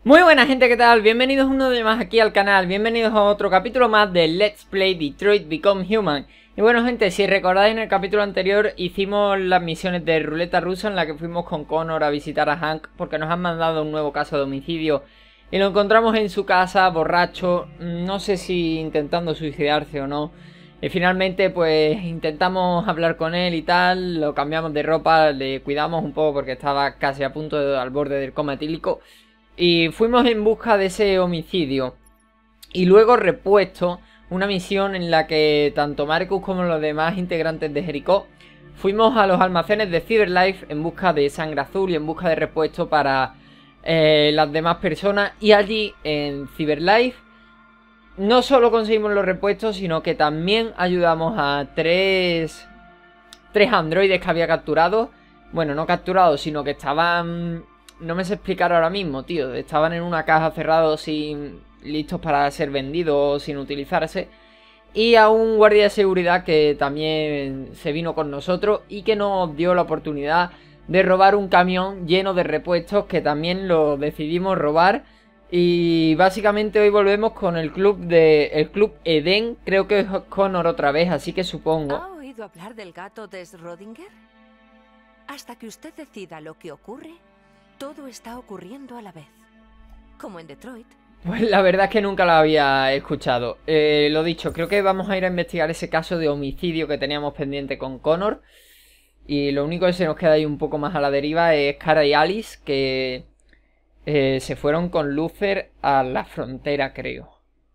Muy buena gente, ¿qué tal? Bienvenidos uno de más aquí al canal, bienvenidos a otro capítulo más de Let's Play Detroit Become Human. Y bueno gente, si recordáis en el capítulo anterior hicimos las misiones de ruleta rusa en la que fuimos con Connor a visitar a Hank porque nos han mandado un nuevo caso de homicidio y lo encontramos en su casa, borracho, no sé si intentando suicidarse o no. Y finalmente pues intentamos hablar con él y tal, lo cambiamos de ropa, le cuidamos un poco porque estaba casi a punto al borde del coma etílico. Y fuimos en busca de ese homicidio. Y luego repuesto una misión en la que tanto Marcus como los demás integrantes de Jericho fuimos a los almacenes de Cyberlife en busca de sangre azul y en busca de repuesto para las demás personas. Y allí en Cyberlife no solo conseguimos los repuestos, sino que también ayudamos a tres androides que había capturado. Bueno, no capturados, sino que estaban... No me sé explicar ahora mismo, tío. Estaban en una caja cerrados listos para ser vendidos sin utilizarse. Y a un guardia de seguridad que también se vino con nosotros y que nos dio la oportunidad de robar un camión lleno de repuestos que también lo decidimos robar. Y básicamente hoy volvemos con el club Eden. Creo que es Connor otra vez, así que supongo. ¿Ha oído hablar del gato de Schrödinger? Hasta que usted decida lo que ocurre, todo está ocurriendo a la vez. Como en Detroit. Pues la verdad es que nunca lo había escuchado. Lo dicho, creo que vamos a ir a investigar ese caso de homicidio que teníamos pendiente con Connor. Y lo único que se nos queda ahí un poco más a la deriva es Cara y Alice, que se fueron con Luther a la frontera, creo.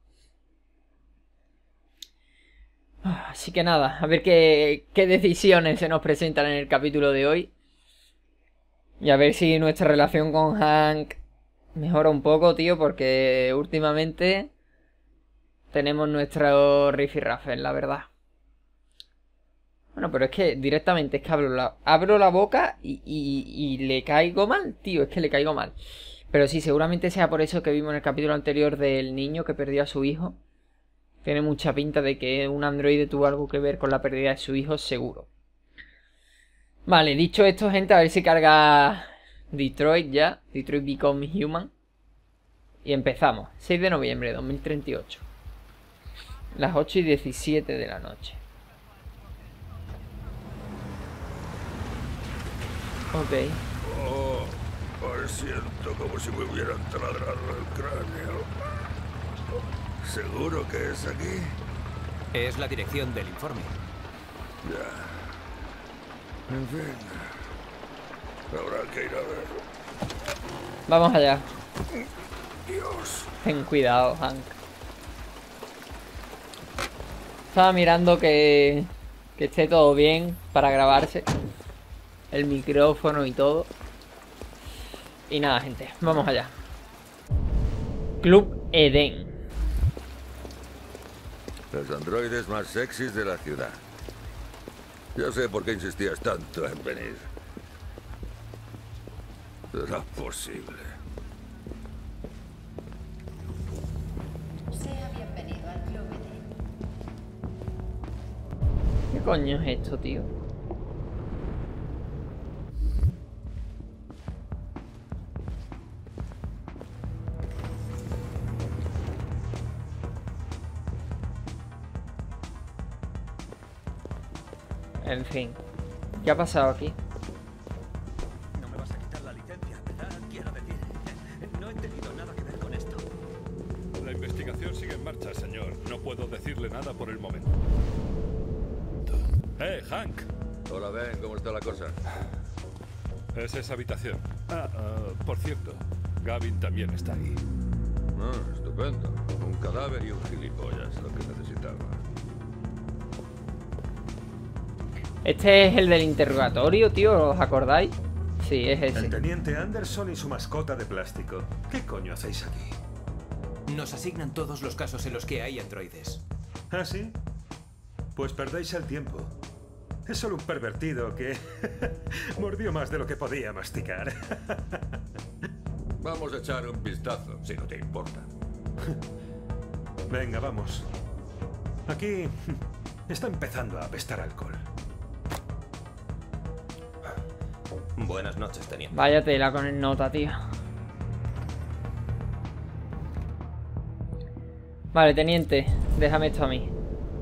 Así que nada, a ver qué decisiones se nos presentan en el capítulo de hoy. Y a ver si nuestra relación con Hank mejora un poco, tío, porque últimamente tenemos nuestro rifirrafe, la verdad. Bueno, pero es que directamente es que abro la boca y le caigo mal, tío, es que le caigo mal. Pero sí, seguramente sea por eso que vimos en el capítulo anterior del niño que perdió a su hijo. Tiene mucha pinta de que un androide tuvo algo que ver con la pérdida de su hijo, seguro. Vale, dicho esto, gente, a ver si carga Detroit ya. Detroit Become Human. Y empezamos. 6 de noviembre de 2038. Las 8:17 de la noche. Ok. Oh, siento como si me hubieran taladrado el cráneo. ¿Seguro que es aquí? Es la dirección del informe. Ya. En fin. Habrá que ir a ver. Vamos allá. Dios. Ten cuidado, Hank. Estaba mirando que esté todo bien para grabarse. El micrófono y todo. Y nada, gente. Vamos allá. Club Eden. Los androides más sexys de la ciudad. Ya sé por qué insistías tanto en venir. ¿Será posible? Sea bienvenido al Club Eden. ¿Qué coño es esto, tío? En fin. ¿Qué ha pasado aquí? No me vas a quitar la licencia, ¿verdad? Quiero decir, no he tenido nada que ver con esto. La investigación sigue en marcha, señor. No puedo decirle nada por el momento. Hank! Hola, Ben, ¿cómo está la cosa? Es esa habitación. Por cierto, Gavin también está ahí. Ah, estupendo. Un cadáver y un gilipollas, lo que necesitaba. Este es el del interrogatorio, tío, ¿os acordáis? Sí, es ese. El teniente Anderson y su mascota de plástico. ¿Qué coño hacéis aquí? Nos asignan todos los casos en los que hay androides. ¿Ah, sí? Pues perdéis el tiempo. Es solo un pervertido que mordió más de lo que podía masticar. Vamos a echar un vistazo, si no te importa. Venga, vamos. Aquí está empezando a apestar alcohol. Buenas noches, teniente. Vaya tela con el nota, tío. Vale, teniente, déjame esto a mí.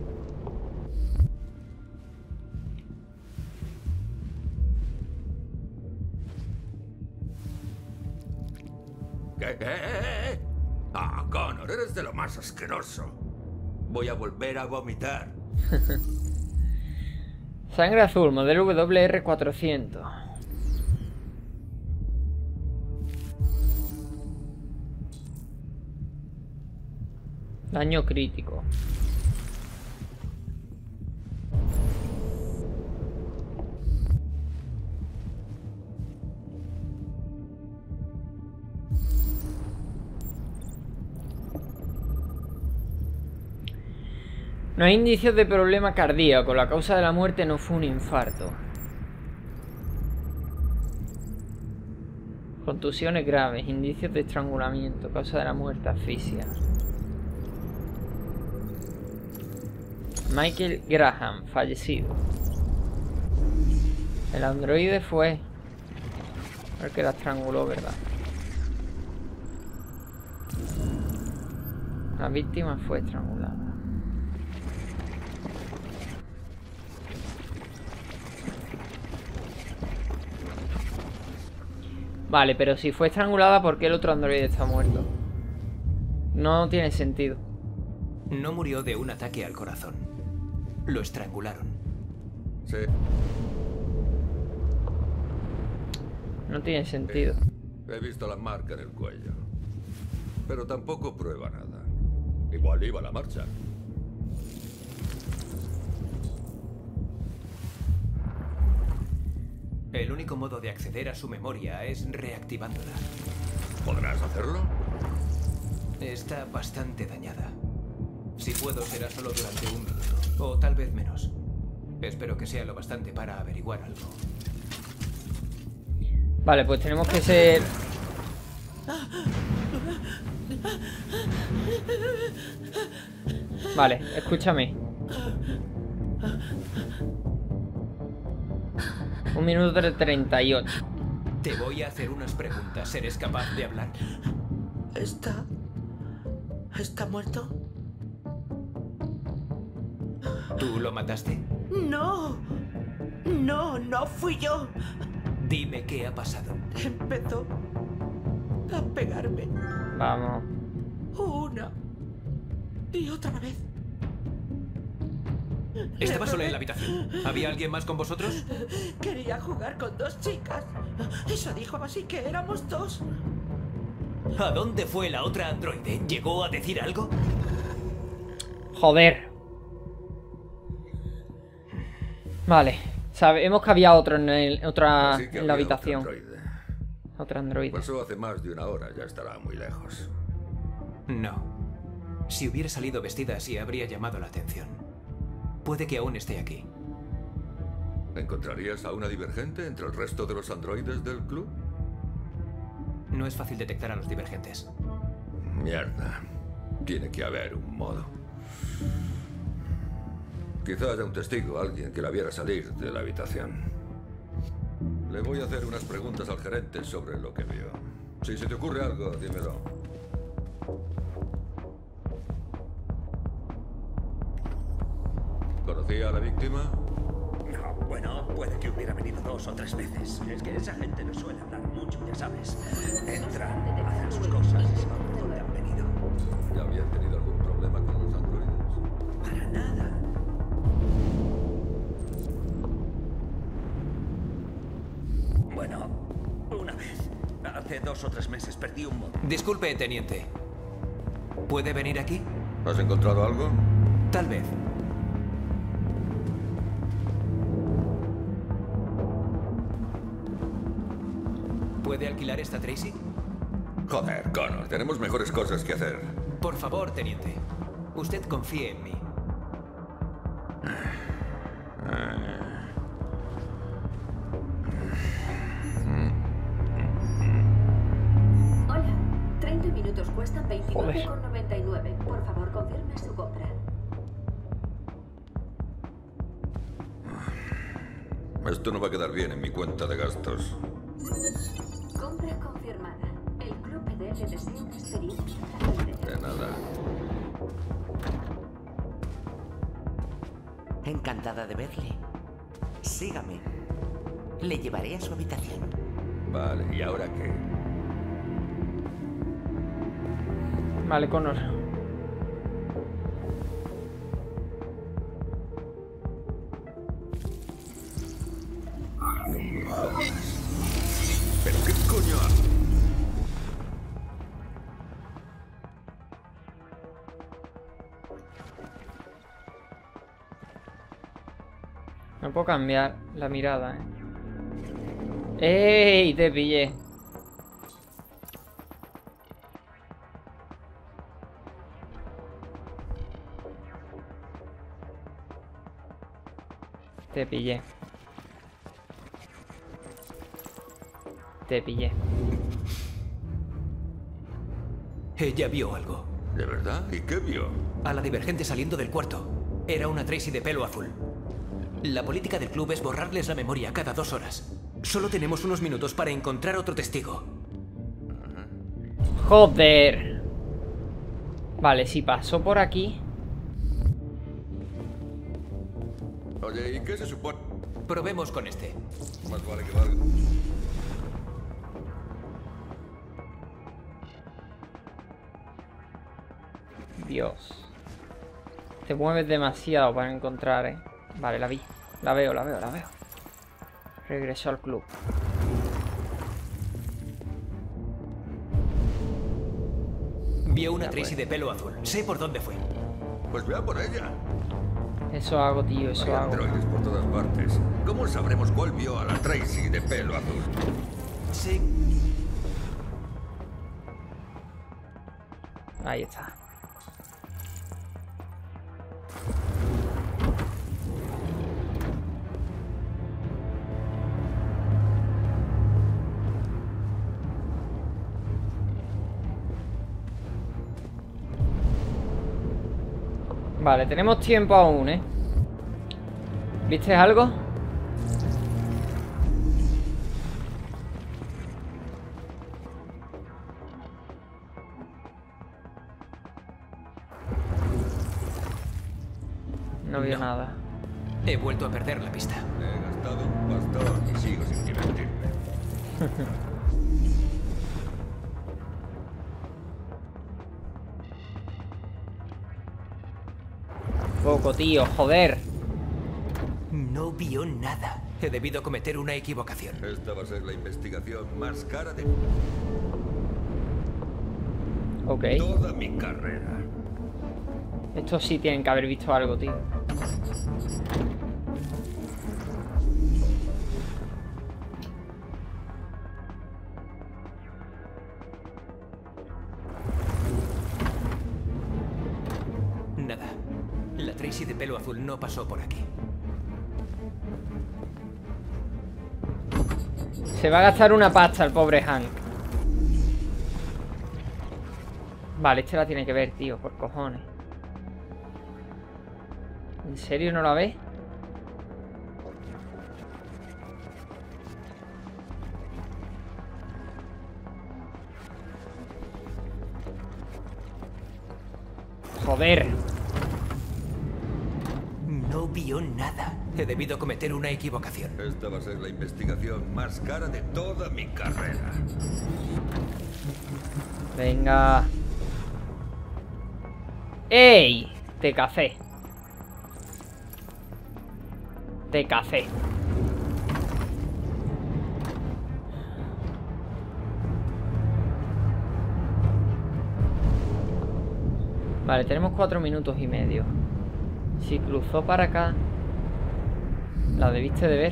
¿Qué? Ah, Connor, eres de lo más asqueroso. Voy a volver a vomitar. Sangre azul, modelo WR400. Daño crítico. No hay indicios de problema cardíaco. La causa de la muerte no fue un infarto. Contusiones graves. Indicios de estrangulamiento. Causa de la muerte, asfixia. Michael Graham, fallecido. El androide fue el que la estranguló, ¿verdad? La víctima fue estrangulada. Vale, pero si fue estrangulada, ¿por qué el otro androide está muerto? No tiene sentido. No murió de un ataque al corazón. Lo estrangularon. Sí. No tiene sentido. He visto la marca en el cuello. Pero tampoco prueba nada. Igual iba a la marcha. El único modo de acceder a su memoria es reactivándola. ¿Podrás hacerlo? Está bastante dañada. Si puedo, será solo durante un minuto. O tal vez menos. Espero que sea lo bastante para averiguar algo. Vale, pues tenemos que ser... Vale, escúchame. 1 minuto de 38. Te voy a hacer unas preguntas. ¿Eres capaz de hablar? ¿Está muerto? ¿Tú lo mataste? No. No fui yo. Dime qué ha pasado. Empezó a pegarme. Vamos. Una y otra vez. Estaba sola en la habitación. ¿Había alguien más con vosotros? Quería jugar con 2 chicas. Eso dijo, así que éramos 2. ¿A dónde fue la otra androide? ¿Llegó a decir algo? Joder. Vale. Sabemos que había otro en, Así que en la había habitación. otro androide. Otro androide. Pasó hace más de 1 hora. Ya estará muy lejos. No. Si hubiera salido vestida así, habría llamado la atención. Puede que aún esté aquí. ¿Encontrarías a una divergente entre el resto de los androides del club? No es fácil detectar a los divergentes. Mierda. Tiene que haber un modo. Quizá haya un testigo, alguien que la viera salir de la habitación. Le voy a hacer unas preguntas al gerente sobre lo que vio. Si se te ocurre algo, dímelo. ¿Conocía a la víctima? No, bueno, puede que hubiera venido 2 o 3 veces. Es que esa gente no suele hablar mucho, ya sabes. Entran, hacen sus cosas y se van por donde han venido. ¿Ya habían tenido algún problema con los androides? Para nada. Bueno, una vez. Hace 2 o 3 meses perdí un montón. Disculpe, teniente. ¿Puede venir aquí? ¿Has encontrado algo? Tal vez. ¿Puede alquilar esta Tracy? Joder, Connor, tenemos mejores cosas que hacer. Por favor, teniente. Usted confíe en mí. Hola, 30 minutos cuestan 29,99. Por favor, confirme su compra. Esto no va a quedar bien en mi cuenta de gastos. Compra confirmada. El club PDL desea una experiencia gratuita. De nada. Encantada de verle. Sígame. Le llevaré a su habitación. Vale, ¿y ahora qué? Vale, Connor. ¿Pero qué coño hago? No puedo cambiar la mirada, ¡Ey! Te pillé. Te pillé. Te pillé. Ella vio algo. ¿De verdad? ¿Y qué vio? A la divergente saliendo del cuarto. Era una Tracy de pelo azul. La política del club es borrarles la memoria cada 2 horas. Solo tenemos unos minutos para encontrar otro testigo. ¡Joder! Vale, si pasó por aquí... Oye, ¿y qué se supone? Probemos con este. Más vale que valga. Dios. Te mueves demasiado para encontrar, Vale, la vi. La veo. Regresó al club. Vio una Tracy de pelo azul. Sé por dónde fue. Pues vea por ella. Eso hago, tío, eso Hay hago. androides por todas partes. ¿Cómo sabremos cuál vio a la Tracy de pelo azul? Sí. Ahí está. Vale, tenemos tiempo aún, ¿Viste algo? No vio nada. He vuelto a perder la pista. He gastado un bastón y sigo sin divertirme. Poco, tío, joder. No vio nada. He debido cometer una equivocación. Esta va a ser la investigación más cara de Ok. toda mi carrera. Estos sí tienen que haber visto algo, tío. Nada. La Tracy de pelo azul no pasó por aquí. Se va a gastar una pasta el pobre Hank. Vale, este la tiene que ver, tío, por cojones. ¿En serio no la ve? Joder. No vio nada. He debido cometer una equivocación. Esta va a ser la investigación más cara de toda mi carrera. Venga. ¡Ey! Te café. Te café. Vale, tenemos 4 minutos y medio. Si cruzó para acá, ¿la debiste de ver?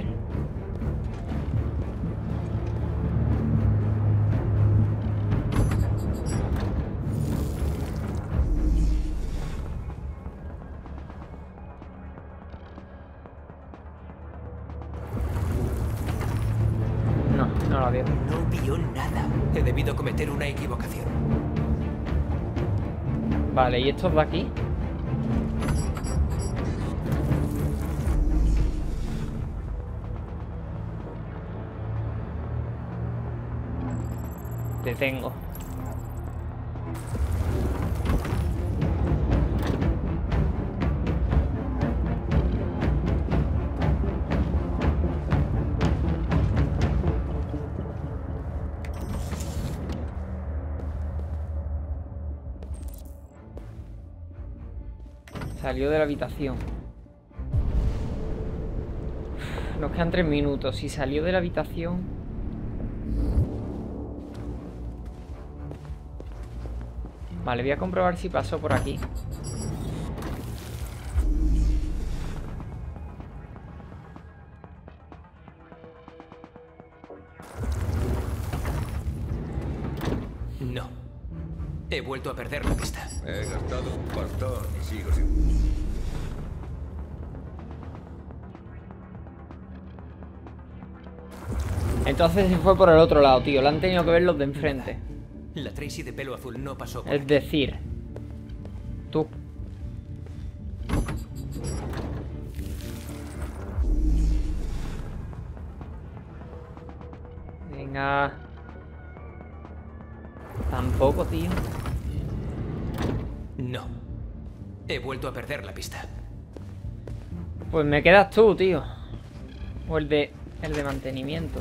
No, no la veo. No vio nada. He debido cometer una equivocación. Vale, ¿y estos de aquí? Te tengo. Salió de la habitación. Nos quedan 3 minutos. Si salió de la habitación... Vale, voy a comprobar si pasó por aquí. No. He vuelto a perder la pista. He gastado un pastón y sigo sin... Entonces se fue por el otro lado, tío. Lo han tenido que ver los de enfrente. La Tracy de pelo azul no pasó por Es aquí. decir... Tú. Venga. Tampoco, tío. No. He vuelto a perder la pista. Pues me quedas tú, tío. O el de mantenimiento.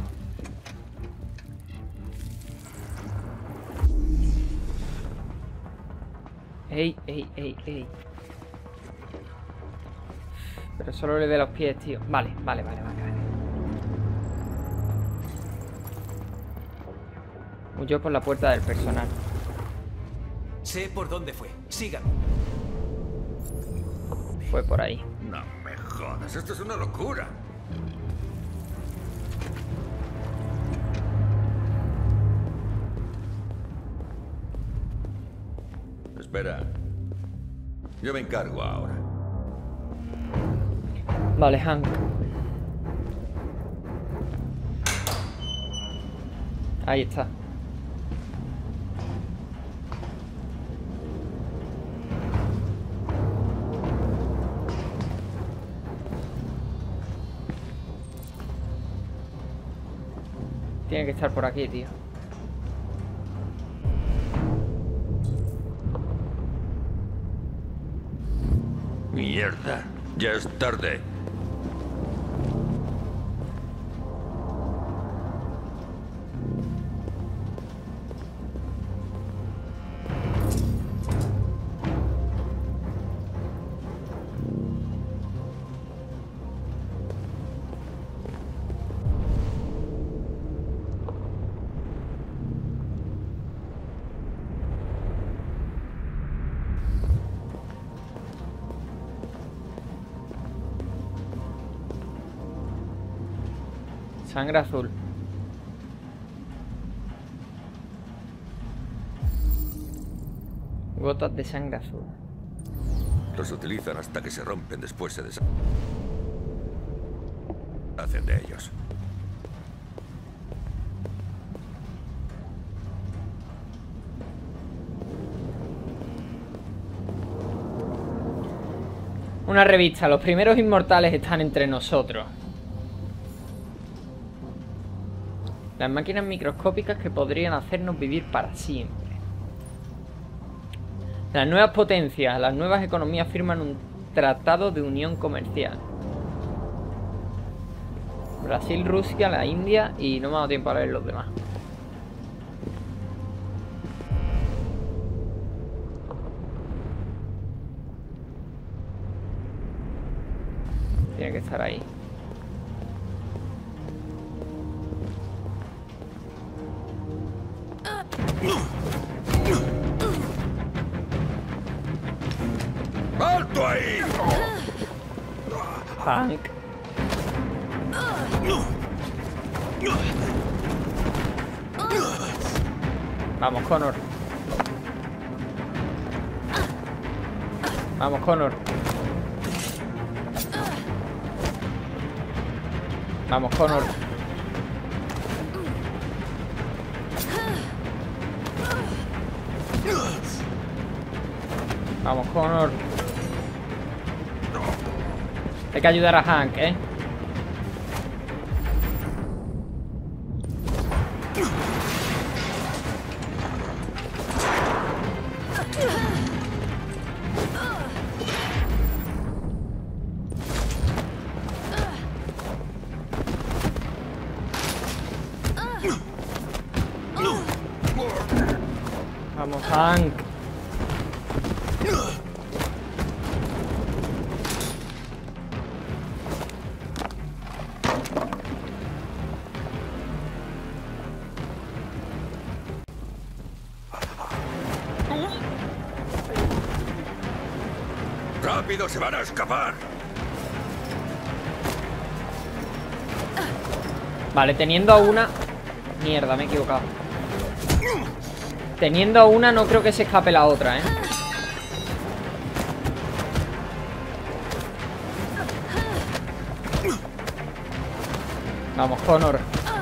Ey, ey, ey, ey. Pero solo le de los pies, tío. Vale, vale, vale, vale, vale. Huyó por la puerta del personal. Sé por dónde fue. Síganme. Fue por ahí. No me jodas, esto es una locura. Espera. Yo me encargo ahora. Vale, Hank. Ahí está. Tiene que estar por aquí, tío. Mierda, ya es tarde. Sangre azul. Gotas de sangre azul. Los utilizan hasta que se rompen, después se deshacen de ellos. Una revista. Los primeros inmortales están entre nosotros. Las máquinas microscópicas que podrían hacernos vivir para siempre. Las nuevas potencias, las nuevas economías firman un tratado de unión comercial. Brasil, Rusia, la India y no me ha dado tiempo a leer los demás. Tiene que estar ahí. ¡Alto ahí! Hank. Vamos, Connor. Vamos, Connor. Vamos, Connor. Vamos, Connor. Hay que ayudar a Hank, ¿eh? Vamos, Hank. ¡Rápido, se van a escapar! Vale, teniendo a una... Mierda, me he equivocado. Teniendo a una no creo que se escape la otra, ¿eh? Vamos, Connor.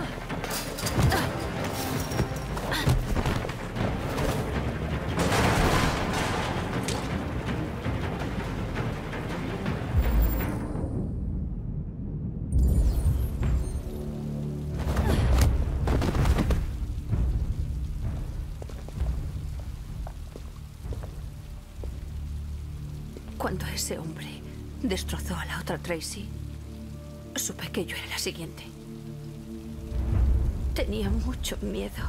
Cuando ese hombre destrozó a la otra Tracy, supe que yo era la siguiente. Tenía mucho miedo.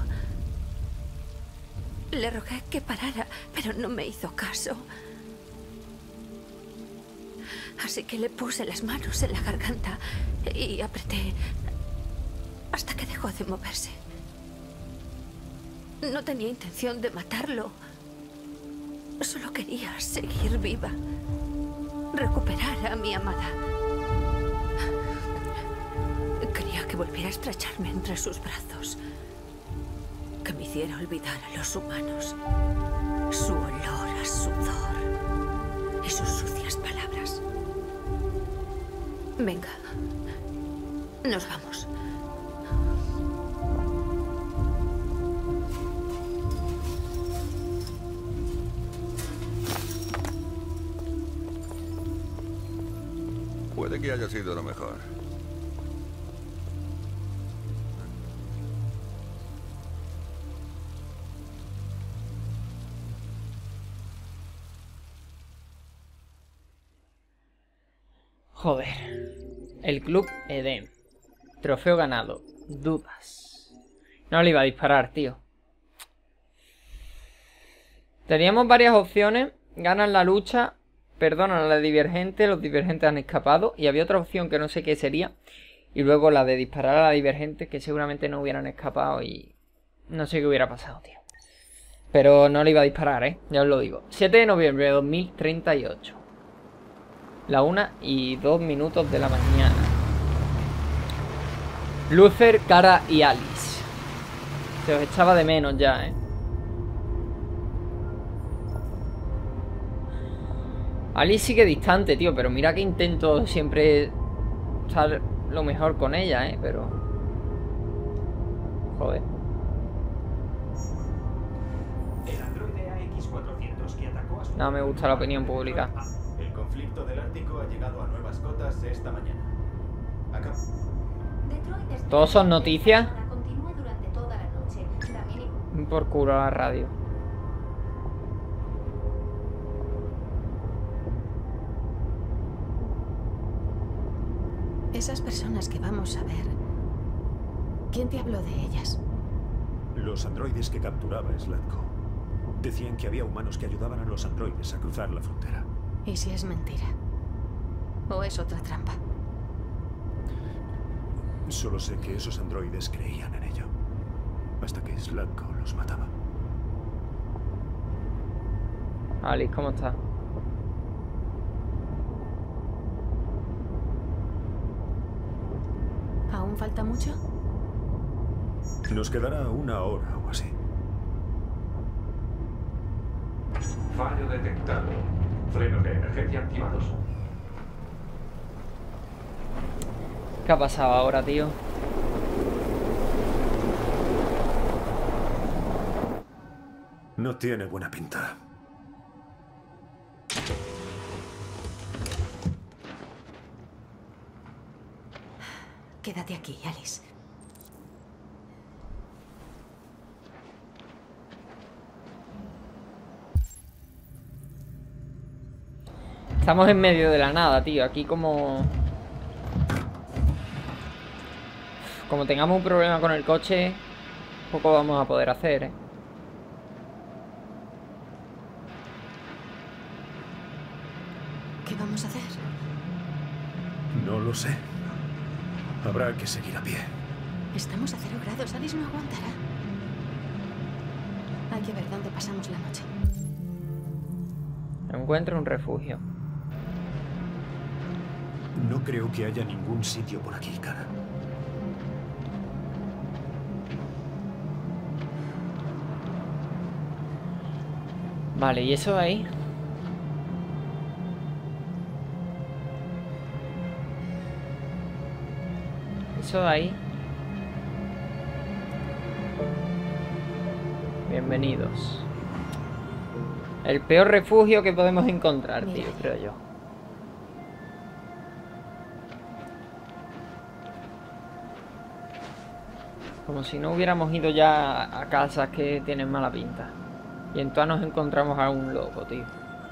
Le rogué que parara, pero no me hizo caso. Así que le puse las manos en la garganta y apreté hasta que dejó de moverse. No tenía intención de matarlo. Solo quería seguir viva. Recuperar a mi amada. Quería que volviera a estrecharme entre sus brazos. Que me hiciera olvidar a los humanos. Su olor a sudor. Y sus sucias palabras. Venga. Nos vamos. Puede que haya sido lo mejor. Joder. El Club Eden. Trofeo ganado. Dudas. No le iba a disparar, tío. Teníamos varias opciones. Ganan la lucha. Perdonan a la divergente. Los divergentes han escapado. Y había otra opción que no sé qué sería. Y luego la de disparar a la divergente, que seguramente no hubieran escapado. Y no sé qué hubiera pasado, tío. Pero no le iba a disparar, ya os lo digo. 7 de noviembre de 2038. La 1:02 de la mañana. Luther, Kara y Alice. Se os echaba de menos ya, Alice sigue distante, tío, pero mira que intento siempre estar lo mejor con ella, pero... Joder. El androide AX-400 que atacó a su... No me gusta la opinión pública. El conflicto del Ártico ha llegado a nuevas cotas esta mañana. Acá. Todos son noticias. Continúe durante toda la noche. También... Por culo a la radio. Esas personas que vamos a ver, ¿quién te habló de ellas? Los androides que capturaba Slatko. Decían que había humanos que ayudaban a los androides a cruzar la frontera. ¿Y si es mentira? ¿O es otra trampa? Solo sé que esos androides creían en ello. Hasta que Slatko los mataba. Alice, ¿cómo estás? ¿Aún falta mucho? Nos quedará 1 hora o así. Fallo detectado. Frenos de emergencia activados. ¿Qué ha pasado ahora, tío? No tiene buena pinta. Quédate aquí, Alice. Estamos en medio de la nada, tío. Aquí como tengamos un problema con el coche, poco vamos a poder hacer, ¿Qué vamos a hacer? No lo sé. Habrá que seguir a pie. Estamos a 0 grados. Alice no aguantará. Hay que ver dónde pasamos la noche. Encuentra un refugio. No creo que haya ningún sitio por aquí, cara. Vale, ¿y eso ahí? Eso ahí. Bienvenidos. El peor refugio que podemos encontrar, tío, creo yo. Como si no hubiéramos ido ya a casas que tienen mala pinta. Y en todas nos encontramos a un loco, tío.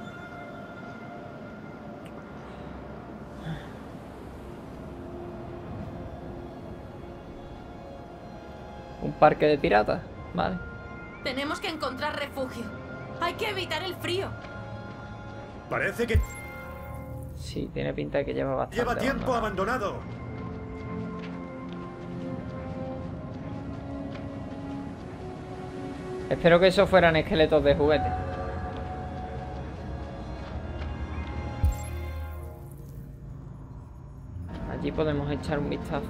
Un parque de piratas, vale. Tenemos que encontrar refugio. Hay que evitar el frío. Parece que... Sí, tiene pinta de que lleva bastante. Lleva tiempo abandonado. Espero que esos fueran esqueletos de juguete. Allí podemos echar un vistazo.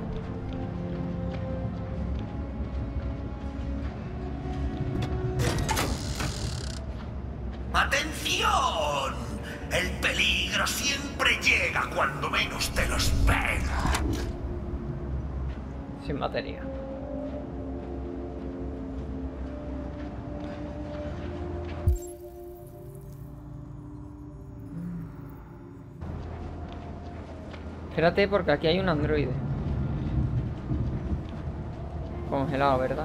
¡Atención! El peligro siempre llega cuando menos te lo esperas. Sin batería. Espérate, porque aquí hay un androide. Congelado, ¿verdad?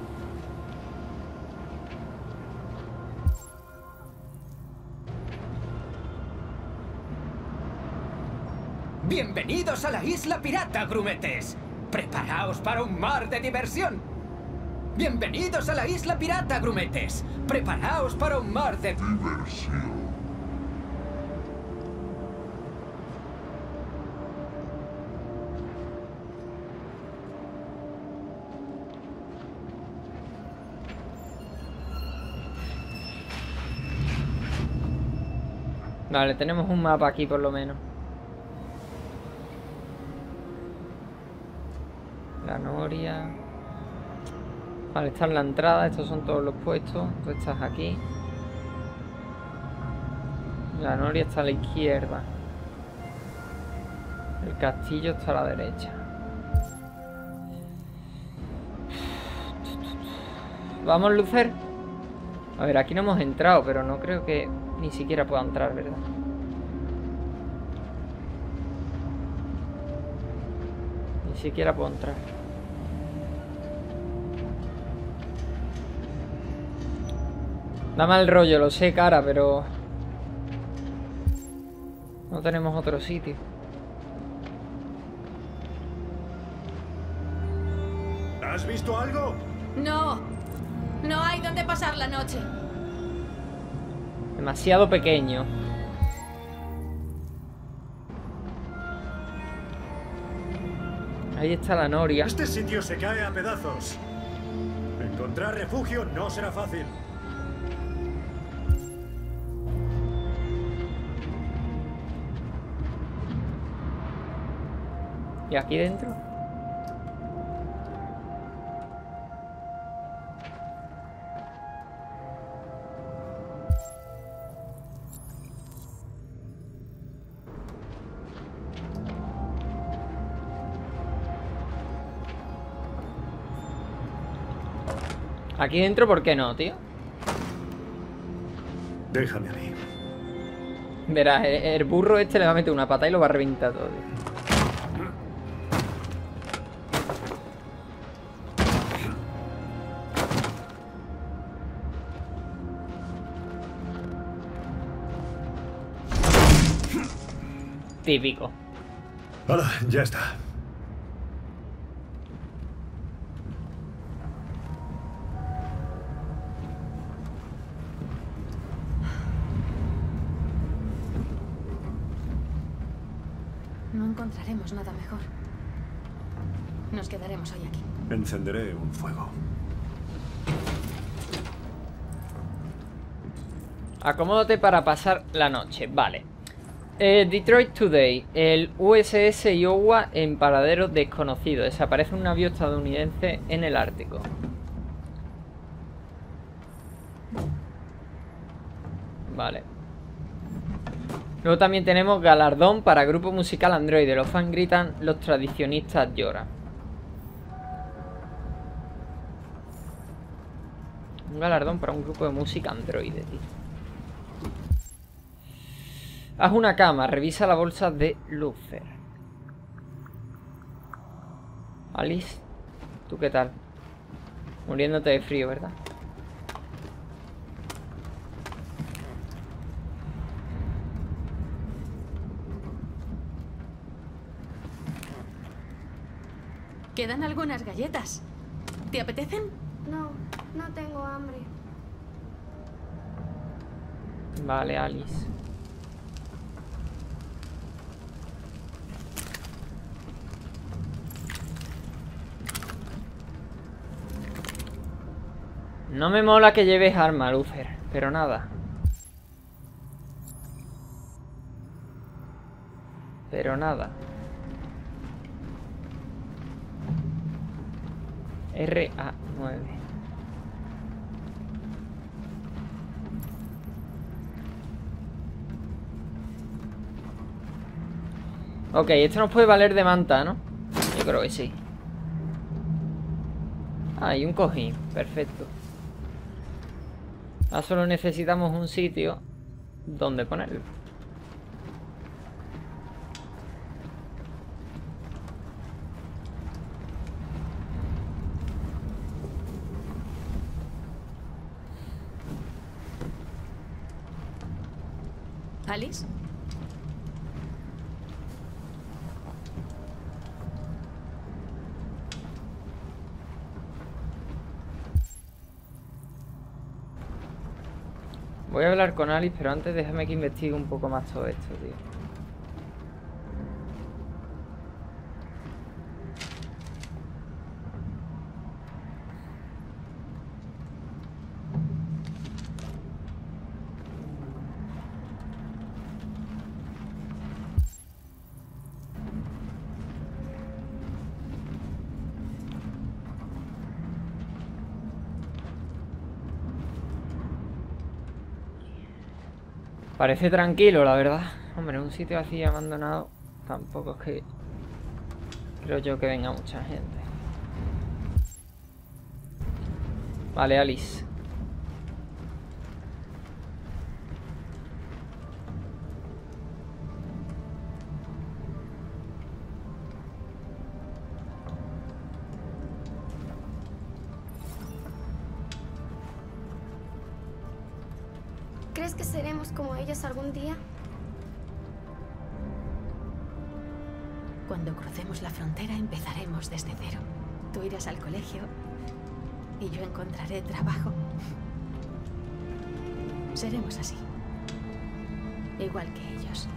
Bienvenidos a la isla pirata, grumetes. Preparaos para un mar de diversión. Bienvenidos a la isla pirata, grumetes. Preparaos para un mar de diversión. Vale, tenemos un mapa aquí por lo menos. La noria. Vale, está en la entrada. Estos son todos los puestos. Tú estás aquí. La noria está a la izquierda. El castillo está a la derecha. Vamos, Lucer. A ver, aquí no hemos entrado, pero no creo que ni siquiera pueda entrar, ¿verdad? Ni siquiera puedo entrar. Da mal rollo, lo sé, cara, pero... no tenemos otro sitio. ¿Has visto algo? No. No hay donde pasar la noche. Demasiado pequeño. Ahí está la noria. Este sitio se cae a pedazos. Encontrar refugio no será fácil. ¿Y aquí dentro? Aquí dentro, ¿por qué no, tío? Déjame a mí. Verás, el burro este le va a meter una pata y lo va a reventar todo, tío. Típico. Hola, ya está. No encontraremos nada mejor. Nos quedaremos hoy aquí. Encenderé un fuego. Acomódate para pasar la noche. Vale. Detroit Today. El USS Iowa en paradero desconocido. Desaparece un navío estadounidense en el Ártico. Vale. Luego también tenemos galardón para grupo musical Android. Los fans gritan, los tradicionistas lloran. Un galardón para un grupo de música Android, tío. Haz una cama, revisa la bolsa de Luther. Alice, ¿tú qué tal? Muriéndote de frío, ¿verdad? Quedan algunas galletas. ¿Te apetecen? No, no tengo hambre. Vale, Alice. No me mola que lleves arma, Luther, pero nada. Pero nada. RA9. Ok, esto nos puede valer de manta, ¿no? Yo creo que sí. Ah, y un cojín, perfecto. Ahora solo necesitamos un sitio donde ponerlo. ¿Alice? Voy a hablar con Alice, pero antes déjame que investigue un poco más todo esto, tío. Parece tranquilo, la verdad. Hombre, un sitio así abandonado tampoco es que creo yo que venga mucha gente. Vale, Alice. ¿Crees que seremos como ellos algún día? Cuando crucemos la frontera empezaremos desde cero. Tú irás al colegio y yo encontraré trabajo. Seremos así. Igual que ellos.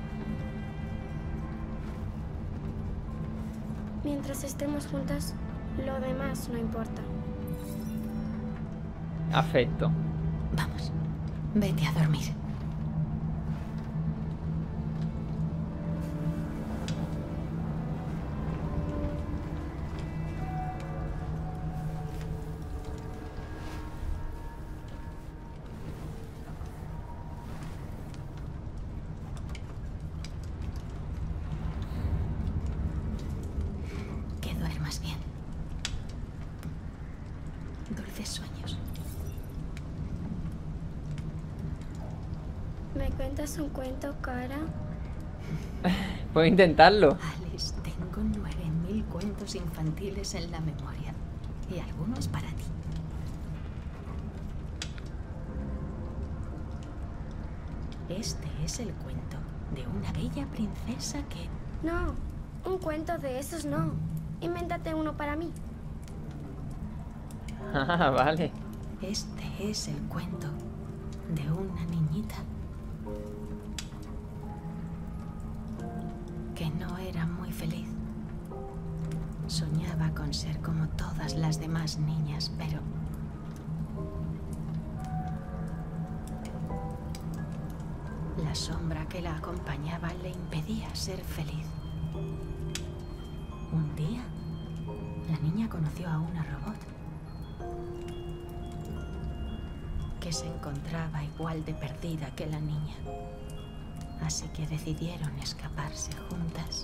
Mientras estemos juntas, lo demás no importa. Afecto. Vamos. Vete a dormir. Que duermas bien. Dulces sueños. ¿Me cuentas un cuento, Cara? Puedo intentarlo. Alice, tengo 9000 cuentos infantiles en la memoria. Y alguno es para ti. Este es el cuento de una bella princesa que... No, un cuento de esos no. Invéntate uno para mí. Ah, vale. Este es el cuento de una niñita que no era muy feliz. Soñaba con ser como todas las demás niñas, pero La sombra que la acompañaba le impedía ser feliz. Un día, la niña conoció a una robot que se encontraba igual de perdida que la niña. Así que decidieron escaparse juntas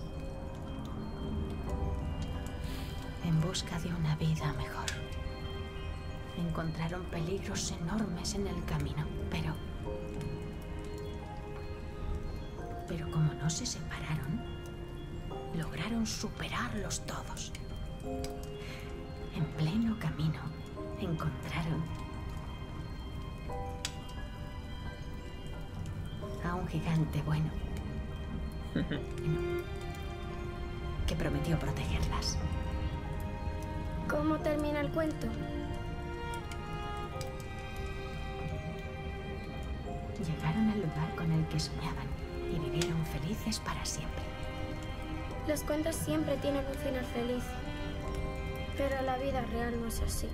en busca de una vida mejor. Encontraron peligros enormes en el camino, pero como no se separaron, lograron superarlos todos. En pleno camino, encontraron a un gigante bueno que prometió protegerlas. ¿Cómo termina el cuento? Llegaron al lugar con el que soñaban y vivieron felices para siempre. Los cuentos siempre tienen un final feliz, pero la vida real no es así.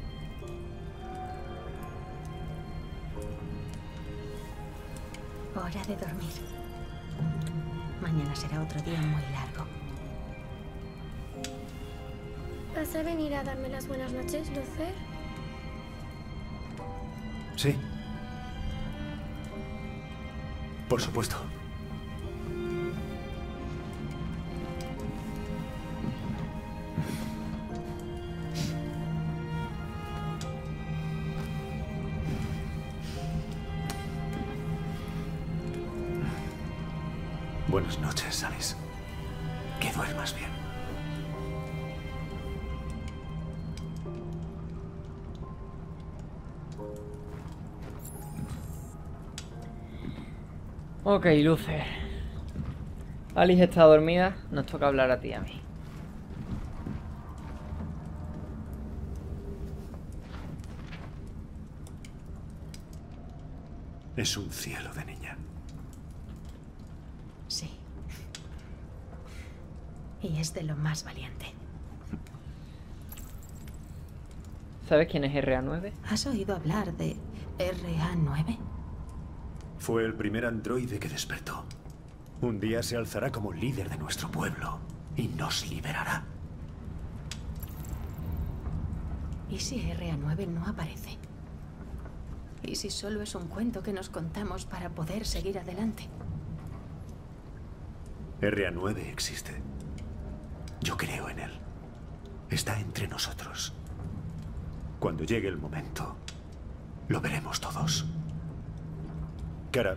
Hora de dormir. Mañana será otro día muy largo. ¿Vas a venir a darme las buenas noches, Luther? Sí. Por supuesto. Buenas noches, Alice. Que duermas bien. Ok, Luther. Alice está dormida, nos toca hablar a ti y a mí. Es un cielo de niña. Sí. Y es de lo más valiente. ¿Sabes quién es RA9? ¿Has oído hablar de RA9? Fue el primer androide que despertó. Un día se alzará como líder de nuestro pueblo y nos liberará. ¿Y si RA9 no aparece? ¿Y si solo es un cuento que nos contamos para poder seguir adelante? RA9 existe. Yo creo en él. Está entre nosotros. Cuando llegue el momento, lo veremos todos. Kara,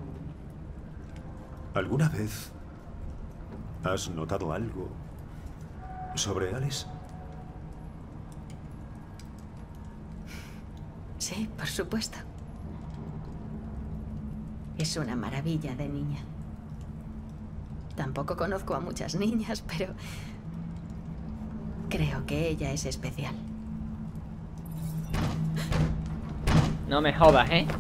¿alguna vez has notado algo sobre Alice? Sí, por supuesto. Es una maravilla de niña. Tampoco conozco a muchas niñas, pero creo que ella es especial. No me jodas, ¿eh?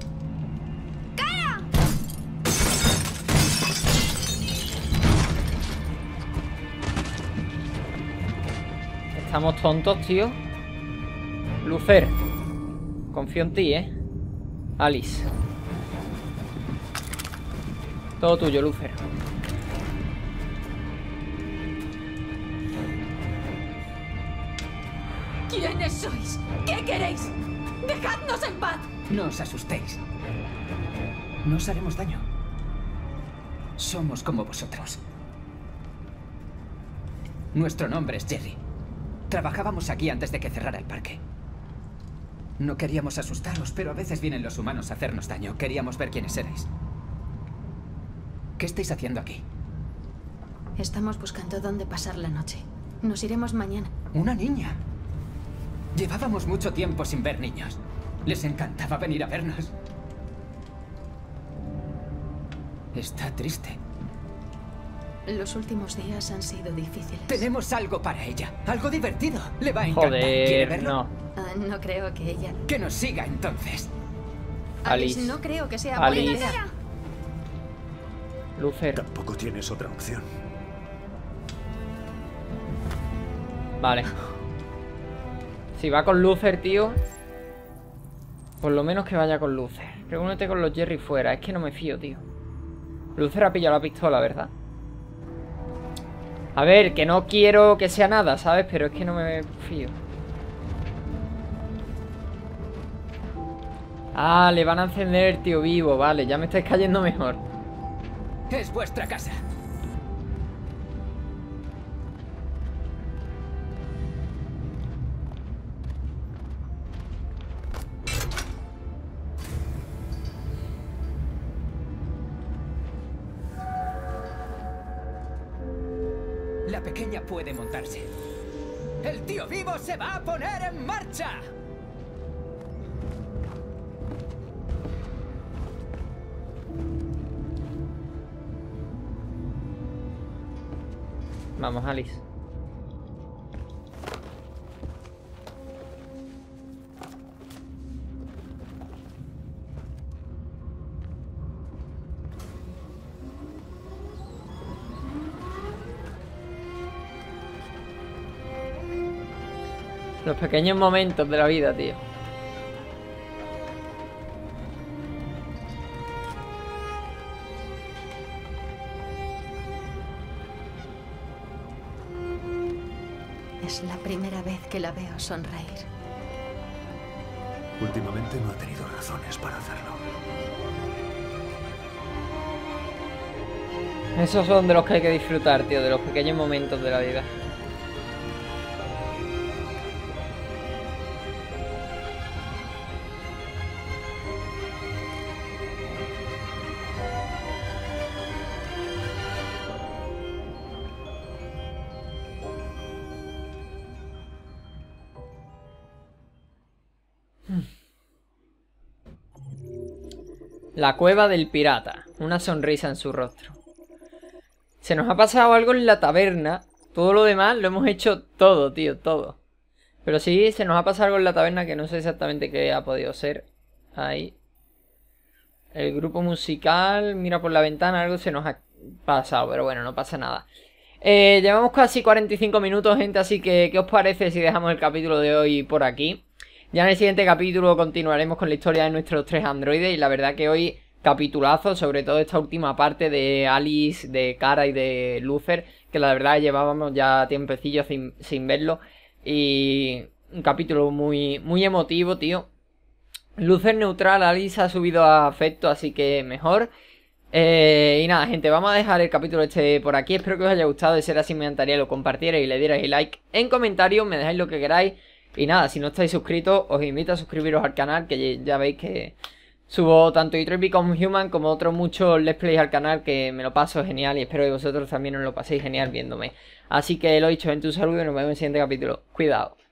Estamos tontos, tío. Luther, confío en ti, ¿eh? Alice. Todo tuyo, Luther. ¿Quiénes sois? ¿Qué queréis? ¡Dejadnos en paz! No os asustéis. No os haremos daño. Somos como vosotros. Nuestro nombre es Jerry. Trabajábamos aquí antes de que cerrara el parque. No queríamos asustaros, pero a veces vienen los humanos a hacernos daño. Queríamos ver quiénes erais. ¿Qué estáis haciendo aquí? Estamos buscando dónde pasar la noche. Nos iremos mañana. ¿Una niña? Llevábamos mucho tiempo sin ver niños. Les encantaba venir a vernos. Está triste. Los últimos días han sido difíciles. Tenemos algo para ella. Algo divertido. Le va a encantar. Joder, ¿Quiere verlo? no. No creo que ella... Que nos siga entonces. Alice, no creo que sea buena idea. Luther. Tampoco tienes otra opción. Vale. Si va con Luther, tío, por lo menos que vaya con Luther. Reúnete con los Jerry fuera. Es que no me fío, tío. Luther ha pillado la pistola, ¿verdad? A ver, que no quiero que sea nada, ¿sabes? Pero es que no me fío. Ah, le van a encender el tío vivo. Vale, ya me estáis cayendo mejor. Es vuestra casa. La pequeña puede montarse. ¡El tío vivo se va a poner en marcha! Vamos, Alice. Los pequeños momentos de la vida, tío. Es la primera vez que la veo sonreír. Últimamente no ha tenido razones para hacerlo. Esos son de los que hay que disfrutar, tío, de los pequeños momentos de la vida. La cueva del pirata. Una sonrisa en su rostro. Se nos ha pasado algo en la taberna. Todo lo demás lo hemos hecho todo, tío, todo. Pero sí, se nos ha pasado algo en la taberna que no sé exactamente qué ha podido ser. Ahí. El grupo musical, mira por la ventana, algo se nos ha pasado, pero bueno, no pasa nada. Llevamos casi 45 minutos, gente, así que ¿qué os parece si dejamos el capítulo de hoy por aquí? Ya en el siguiente capítulo continuaremos con la historia de nuestros 3 androides y la verdad que hoy capitulazo, sobre todo esta última parte de Alice, de Kara y de Luther, que la verdad llevábamos ya tiempecillo sin verlo y un capítulo muy emotivo, tío. Luther neutral, Alice ha subido a afecto, así que mejor. Y nada, gente, vamos a dejar el capítulo este por aquí. Espero que os haya gustado. De ser así, me encantaría lo compartierais y le dierais like en comentarios, me dejáis lo que queráis. Y nada, si no estáis suscritos, os invito a suscribiros al canal, que ya veis que subo tanto Detroit Become Human como otros muchos Let's Plays al canal, que me lo paso genial y espero que vosotros también os lo paséis genial viéndome. Así que lo dicho, gente, un saludo y nos vemos en el siguiente capítulo. Cuidado.